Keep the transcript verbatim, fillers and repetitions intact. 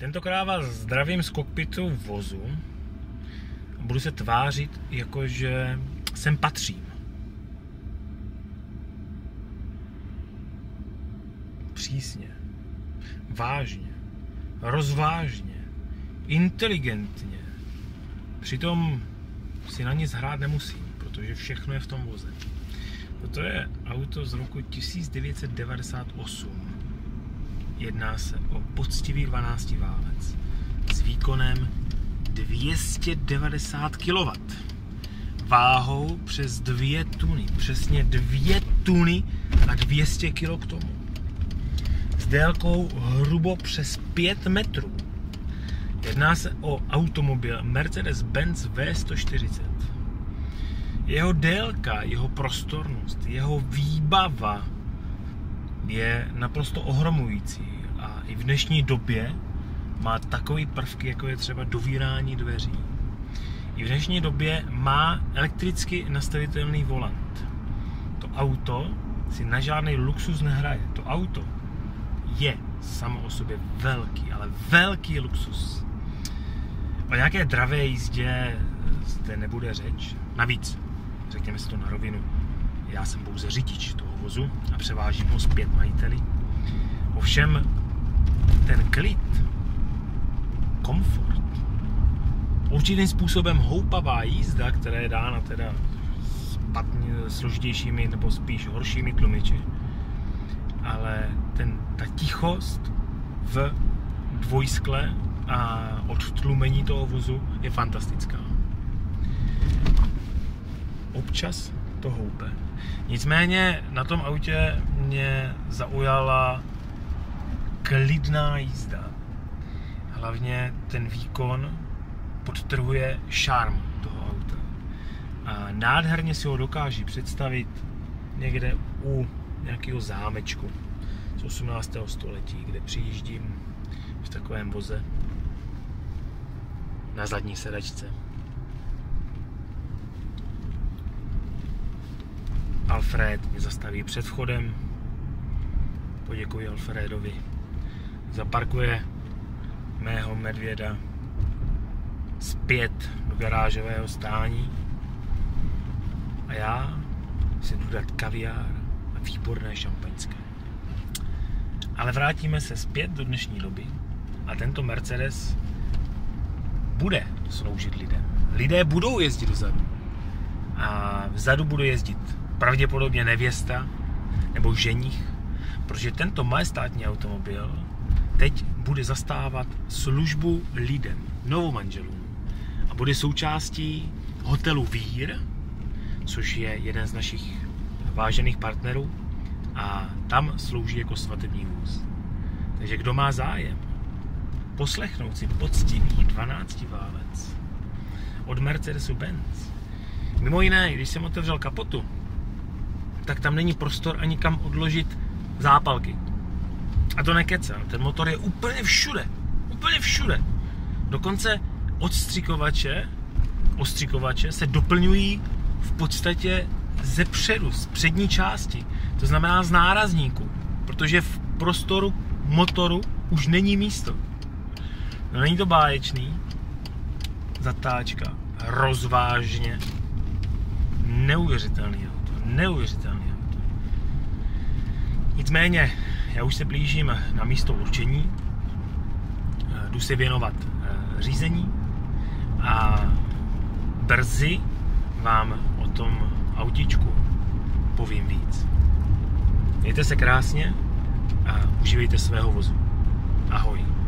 Tentokrát vás zdravím z kokpitu vozu. Budu se tvářit, jakože sem patřím. Přísně, vážně, rozvážně, inteligentně. Přitom si na nic hrát nemusím, protože všechno je v tom voze. Toto je auto z roku tisíc devět set devadesát osm. Jedná se o poctivý dvanáctiválec s výkonem dvě stě devadesát kilowattů, váhou přes dvě tuny, přesně dvě tuny a dvě stě kilo k tomu, s délkou hrubo přes pět metrů. Jedná se o automobil Mercedes-Benz V sto čtyřicet. Jeho délka, jeho prostornost, jeho výbava je naprosto ohromující a i v dnešní době má takové prvky, jako je třeba dovírání dveří. I v dnešní době má elektricky nastavitelný volant. To auto si na žádný luxus nehraje. To auto je samo o sobě velký, ale velký luxus. O nějaké dravé jízdě zde nebude řeč. Navíc, řekněme si to na rovinu, já jsem pouze řidič toho vozu a převážím ho zpět majiteli. Ovšem, ten klid, komfort, určitým způsobem houpavá jízda, která je dána teda špatně, složitějšími nebo spíš horšími tlumiči, ale ten, ta tichost v dvojskle a odtlumení toho vozu je fantastická. Občas to houpe. Nicméně na tom autě mě zaujala klidná jízda. Hlavně ten výkon podtrhuje šarm toho auta. A nádherně si ho dokáží představit někde u nějakého zámečku z osmnáctého století, kde přijíždím v takovém voze na zadní sedačce. Alfred mě zastaví před vchodem, poděkuji Alfredovi, zaparkuje mého medvěda zpět do garážového stání a já si jdu dát kaviár a výborné šampaňské. Ale vrátíme se zpět do dnešní doby a tento Mercedes bude sloužit lidem. Lidé budou jezdit vzadu a vzadu bude jezdit pravděpodobně nevěsta nebo ženich, protože tento majestátní automobil teď bude zastávat službu lidem, novomanželům a bude součástí hotelu Vír, což je jeden z našich vážených partnerů a tam slouží jako svatební vůz. Takže kdo má zájem poslechnout si poctivý dvanáctiválec od Mercedesu-Benz. Mimo jiné, když jsem otevřel kapotu, tak tam není prostor ani kam odložit zápalky. A to nekecám, ten motor je úplně všude, úplně všude. Dokonce odstřikovače, ostřikovače se doplňují v podstatě ze předu, z přední části. To znamená z nárazníku, protože v prostoru motoru už není místo. No není to báječný, zatáčka, rozvážně, neuvěřitelný auto, neuvěřitelný auto. Nicméně, já už se blížím na místo určení, jdu se věnovat řízení a brzy vám o tom autíčku povím víc. Mějte se krásně a užívejte svého vozu. Ahoj.